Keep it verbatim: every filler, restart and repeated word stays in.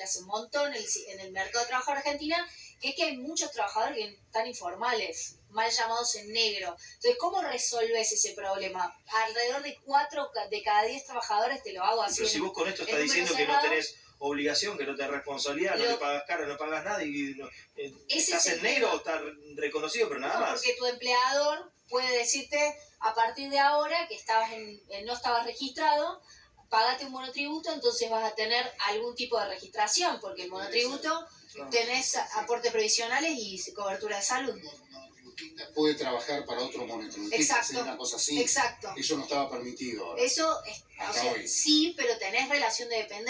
que hace un montón en el, en el mercado de trabajo de Argentina, que es que hay muchos trabajadores que están informales, mal llamados en negro. Entonces, ¿cómo resolves ese problema? Alrededor de cuatro de cada diez trabajadores te lo hago así. Pero si vos con esto estás diciendo que no tenés obligación, que no tenés responsabilidad, no le pagas cara, no pagas nada y no, eh, estás en negro o estás reconocido, pero nada no, más. Porque tu empleador puede decirte a partir de ahora que estabas en, no estabas registrado, pagate un monotributo, entonces vas a tener algún tipo de registración, porque el monotributo tenés aportes previsionales y cobertura de salud. Puede trabajar para otro monotributista, hacer una cosa así. Exacto. Eso no estaba permitido ahora. Eso, es, o sea, sí, pero tenés relación de dependencia.